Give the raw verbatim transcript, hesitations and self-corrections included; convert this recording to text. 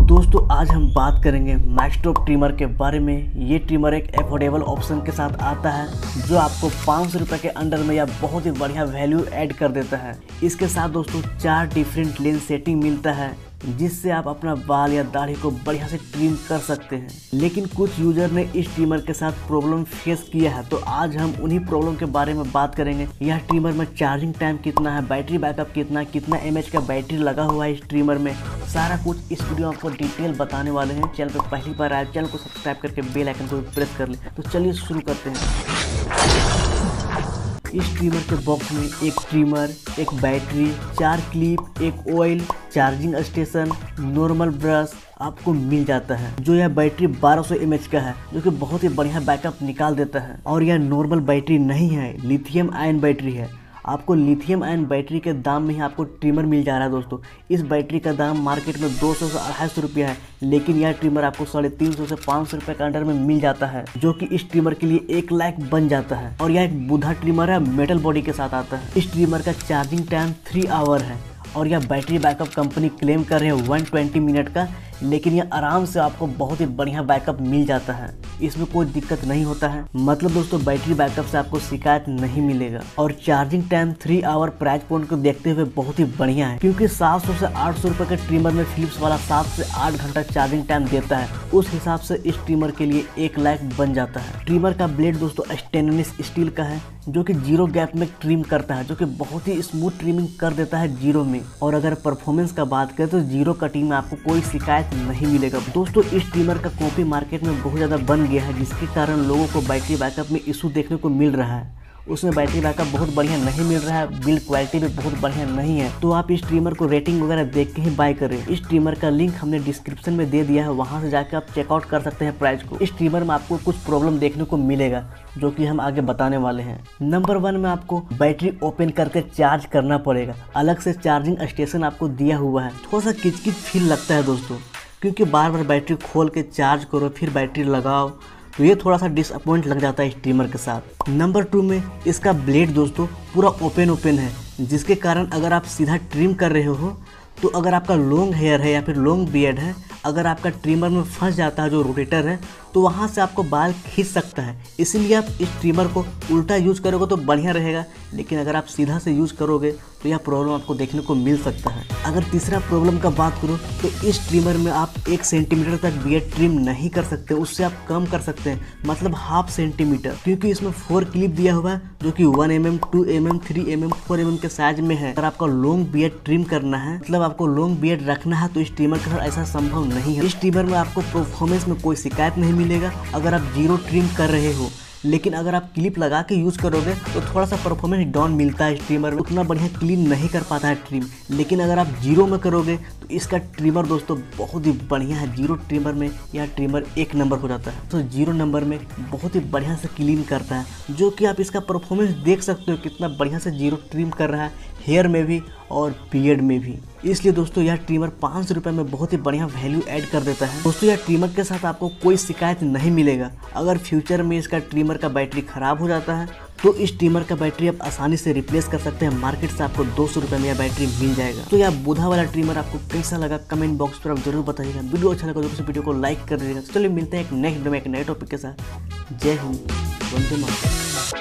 दोस्तों आज हम बात करेंगे माइस्ट्रो ट्रिमर के बारे में। ये ट्रिमर एक अफोर्डेबल ऑप्शन के साथ आता है जो आपको पाँच सौ रुपये के अंडर में या बहुत ही बढ़िया वैल्यू ऐड कर देता है। इसके साथ दोस्तों चार डिफरेंट लेंस सेटिंग मिलता है जिससे आप अपना बाल या दाढ़ी को बढ़िया से ट्रिम कर सकते हैं। लेकिन कुछ यूजर ने इस ट्रिमर के साथ प्रॉब्लम फेस किया है, तो आज हम उन्हीं प्रॉब्लम के बारे में बात करेंगे। यह ट्रिमर में चार्जिंग टाइम कितना है, बैटरी बैकअप कितना, कितना एमएच का बैटरी लगा हुआ है इस ट्रिमर में, सारा कुछ इस वीडियो में आपको डिटेल बताने वाले हैं। चैनल पर पहली बार आए चैनल को सब्सक्राइब करके बेल आइकन को प्रेस कर ले। तो चलिए शुरू करते हैं। इस ट्रिमर के बॉक्स में एक ट्रिमर, एक बैटरी, चार क्लिप, एक oil, charging station, normal brush आपको मिल जाता है। जो यह बैटरी बारह सौ एम एच का है जो कि बहुत ही बढ़िया बैकअप निकाल देता है। और यह नॉर्मल बैटरी नहीं है, लिथियम आयन बैटरी है। आपको लिथियम आयन बैटरी के दाम में ही आपको ट्रिमर मिल जा रहा है। दोस्तों इस बैटरी का दाम मार्केट में दो सौ से अढ़ाई सौ रुपया है, लेकिन यह ट्रिमर आपको साढ़े तीन सौ से पाँच सौ रुपये के अंडर में मिल जाता है, जो कि इस ट्रिमर के लिए एक लाख बन जाता है। और यह एक बुधा ट्रिमर है, मेटल बॉडी के साथ आता है। इस ट्रिमर का चार्जिंग टाइम थ्री आवर है और यह बैटरी बैकअप कंपनी क्लेम कर रहे हैं वन ट्वेंटी मिनट का, लेकिन यह आराम से आपको बहुत ही बढ़िया बैकअप मिल जाता है। इसमें कोई दिक्कत नहीं होता है। मतलब दोस्तों बैटरी बैकअप से आपको शिकायत नहीं मिलेगा। और charging time three hour price point को देखते हुए बहुत ही बढ़िया है, क्योंकि सात सौ से आठ सौ रुपये के ट्रिमर में फिलिप्स वाला सात से आठ घंटा चार्जिंग टाइम देता है। उस हिसाब से इस ट्रिमर के लिए एक लाख बन जाता है। ट्रिमर का ब्लेड दोस्तों स्टेनलेस स्टील का है जो कि जीरो गैप में ट्रिम करता है, जो कि बहुत ही स्मूथ ट्रिमिंग कर देता है जीरो में। और अगर परफॉर्मेंस का बात करें तो जीरो कटिंग में आपको कोई शिकायत नहीं मिलेगा। दोस्तों इस ट्रिमर का कॉपी मार्केट में बहुत ज़्यादा बन गया है, जिसके कारण लोगों को बैटरी बैकअप में इशू देखने को मिल रहा है। उसमें बैटरी बैकअप बहुत बढ़िया नहीं मिल रहा है, बिल्ड क्वालिटी भी बहुत बढ़िया नहीं है। तो आप इस ट्रिमर को रेटिंग वगैरह देख के ही बाय करें। इस ट्रिमर का लिंक हमने डिस्क्रिप्शन में दे दिया है, वहां से जाकर आप चेकआउट कर सकते हैं प्राइस को। इस ट्रिमर में आपको कुछ प्रॉब्लम देखने को मिलेगा जो कि हम आगे बताने वाले हैं। नंबर वन में आपको बैटरी ओपन करके चार्ज करना पड़ेगा। अलग से चार्जिंग स्टेशन आपको दिया हुआ है। थोड़ा सा किचकिच फील लगता है दोस्तों, क्योंकि बार बार बैटरी खोल के चार्ज करो फिर बैटरी लगाओ, तो ये थोड़ा सा डिसअपॉइंट लग जाता है इस ट्रिमर के साथ। नंबर टू में इसका ब्लेड दोस्तों पूरा ओपन ओपन है, जिसके कारण अगर आप सीधा ट्रिम कर रहे हो तो अगर आपका लॉन्ग हेयर है या फिर लॉन्ग बियर्ड है, अगर आपका ट्रिमर में फंस जाता है जो रोटेटर है, तो वहाँ से आपको बाल खींच सकता है। इसीलिए आप इस ट्रिमर को उल्टा यूज करोगे तो बढ़िया रहेगा, लेकिन अगर आप सीधा से यूज करोगे तो यह प्रॉब्लम आपको देखने को मिल सकता है। अगर तीसरा प्रॉब्लम का बात करो तो इस ट्रिमर में आप एक सेंटीमीटर तक बियर्ड ट्रिम नहीं कर सकते, उससे आप कम कर सकते हैं, मतलब हाफ सेंटीमीटर, क्योंकि इसमें फोर क्लिप दिया हुआ है जो कि one M M, two M M, three M M, four M M के साइज में है। अगर आपका लॉन्ग बियर्ड ट्रिम करना है, मतलब आपको लॉन्ग बियर्ड रखना है, तो इस ट्रिमर के साथ ऐसा संभव नहीं है। इस ट्रिमर में आपको परफॉर्मेंस में कोई शिकायत नहीं मिलेगा अगर आप जीरो ट्रिम कर रहे हो, लेकिन अगर आप क्लिप लगा के यूज़ करोगे तो थोड़ा सा परफॉर्मेंस डाउन मिलता है। इस ट्रिमर में उतना बढ़िया क्लीन नहीं कर पाता है ट्रिम, लेकिन अगर आप जीरो में करोगे तो इसका ट्रिमर दोस्तों बहुत ही बढ़िया है। जीरो ट्रिमर में यह ट्रिमर एक नंबर हो जाता है। तो जीरो नंबर में बहुत ही बढ़िया से क्लीन करता है, जो कि आप इसका परफॉर्मेंस देख सकते हो कितना बढ़िया से जीरो ट्रिम कर रहा है, हेयर में भी और बियर्ड में भी। इसलिए दोस्तों यह ट्रिमर पाँच सौ रुपये में बहुत ही बढ़िया वैल्यू ऐड कर देता है। दोस्तों यह ट्रिमर के साथ आपको कोई शिकायत नहीं मिलेगा। अगर फ्यूचर में इसका ट्रिमर का बैटरी खराब हो जाता है तो इस ट्रिमर का बैटरी आप आसानी से रिप्लेस कर सकते हैं। मार्केट से आपको दो सौ रुपये में यह बैटरी मिल जाएगा। तो यह बुधा वाला ट्रिमर आपको कैसा लगा कमेंट बॉक्स पर आप जरूर बताइएगा। वीडियो अच्छा लगा तो वीडियो को लाइक कर दीजिएगा। चलिए मिलते हैं एक नेक्स्ट वीडियो में एक नए टॉपिक के साथ। जय हिंद, वंदे मातरम।